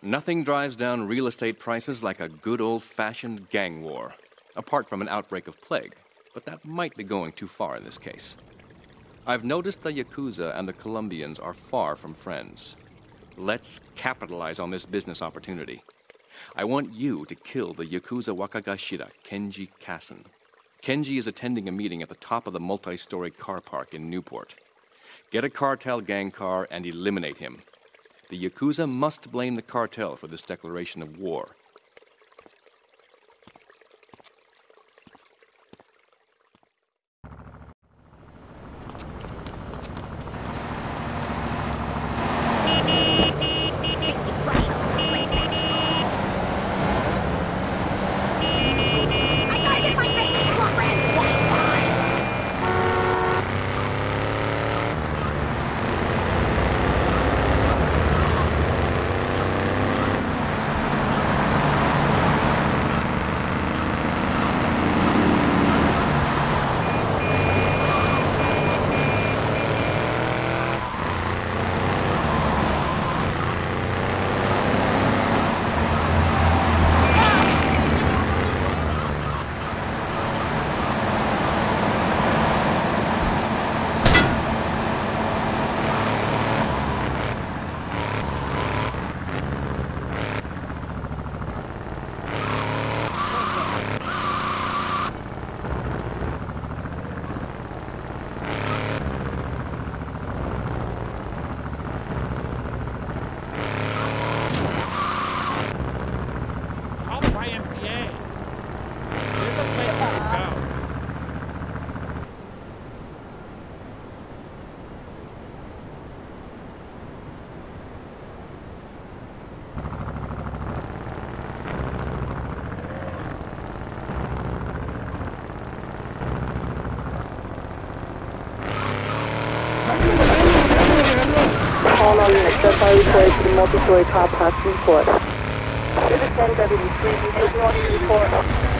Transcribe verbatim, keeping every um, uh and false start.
Nothing drives down real estate prices like a good old-fashioned gang war, apart from an outbreak of plague, but that might be going too far in this case. I've noticed the Yakuza and the Colombians are far from friends. Let's capitalize on this business opportunity. I want you to kill the Yakuza Waka Gashira, Kenji Kassen. Kenji is attending a meeting at the top of the multi-story car park in Newport. Get a cartel gang car and eliminate him. The Yakuza must blame the cartel for this declaration of war. All on units, that's how we play to the multi-story car park Newport. This is ten W three, you take north Newport.